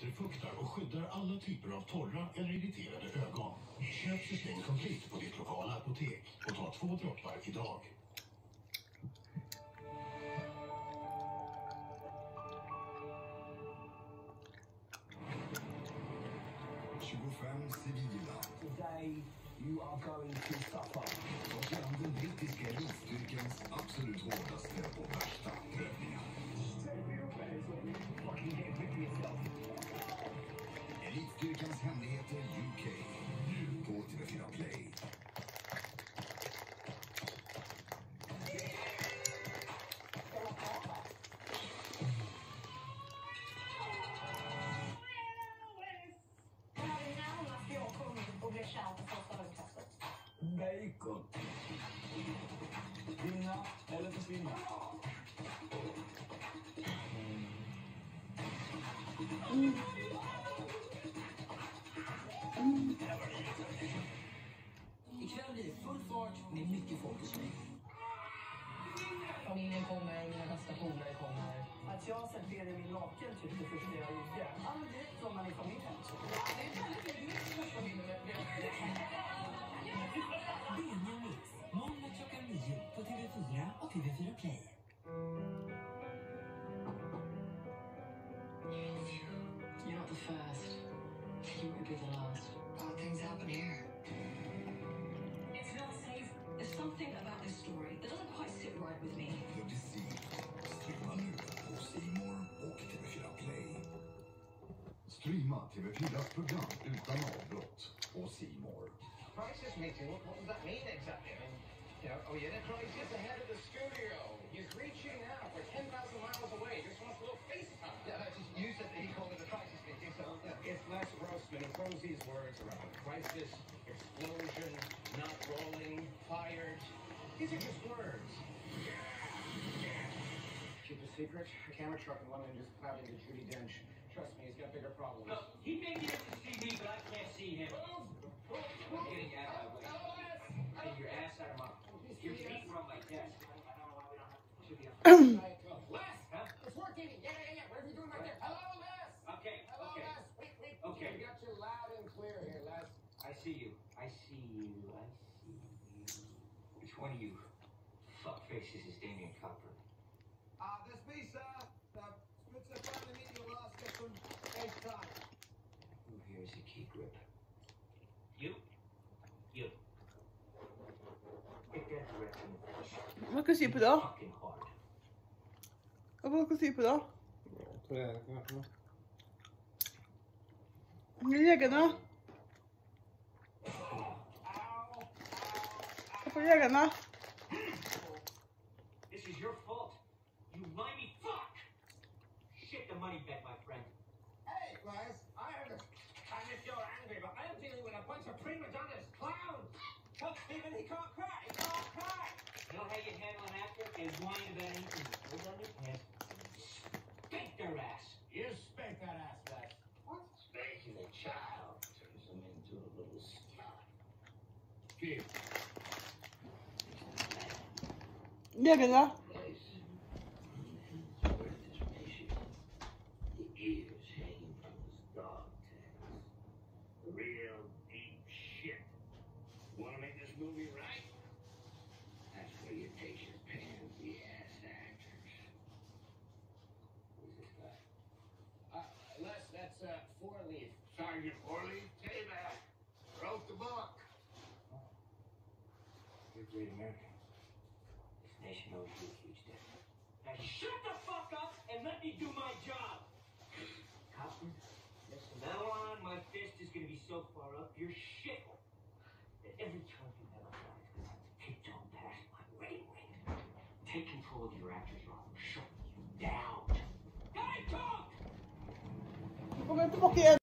återfuktar och skyddar alla typer av torra eller irriterade ögon. Köp System Complete på ditt lokala apotek och ta 2 droppar idag. 25 civila. Today you are going to suffer. Och genom den brittiska elitstyrkans absolut hårdaste och värsta övningar. Elitstyrkans hemligheter UK. Nu på TV4 Play. Bacon. Vinna eller försvinna. Ikväll blir det full fart med mycket folk i släng. Familjen kommer, mina bästa polare kommer. Att jag serverade min naken typ det första jag gjorde. Aldrig direkt från man i familjen. Benja Mix, måndag klockan 9 på TV4 och TV4 Play. You're not the first. You won't be the last. Bad things happen here. It's not safe. There's something about this story that doesn't quite sit right with me. The Deceit. Streama nu på C More och TV4 Play. Streama TV4s program utan avbrott på C More. Crisis meeting? What does that mean exactly? I mean, are we in a crisis? The head of the studio. He's reaching out. We're 10,000 miles away. Just wants a little FaceTime. Yeah, that's just, you said that he called it a crisis meeting, so it's Les Grossman who throws these words around. Crisis, explosion, not rolling, fired. These are just words. Keep a secret? A camera truck in London just plowed into Judi Dench. Trust me, he's got bigger problems. Look, he may be able to see me, but I can't see him. I'm getting out of my way. Get your ass out of my... Your feet from my desk. Should be on... Les! Huh? It's working! Yeah. What are you doing right there? Hello, Les! Okay, Hello, okay. Les! Wait. Okay. We got you loud and clear here, Les. I see you. I see you. Which one of you fuckfaces is Damien Copper? This me, sir. Spitzer finally meeting you last get some FaceTime. Who here is a key grip? You? You. Get that direct in the face. Hva skal jeg si på det? Fucking hard. Hva skal jeg si på det? Legene. Hvorfor legene? This is your fault. You limey fuck! Shit the money back, my friend. Hey, Les. I understand you're angry, but I am dealing with a bunch of prima donnas, clowns. Tell Stephen he can't cry. He can't cry. You know how you handle an actor? They whine about anything. Hold on your pants. Spank their ass. You spank that ass, Les. What? Spanking a child turns him into a little slut. Here. Legene. Place. Where this patient, the ears hanging from his dog tags. Real deep shit. Want to make this movie right? That's where you take your pansy ass actors. Who's this guy? Les, that's Four-Leaf. Sergeant Four-Leaf? Payback. Wrote the book. You're a great American. This nation owes you a huge debt. Now shut the fuck up and let me do my job! Copper, from now on, my fist is gonna be so far up your shit that every time you have a guy is gonna have to tiptoe past my wedding ring. Take control of your actors or I'll shut you down. Guy, talk! Kommer tilbake igjen.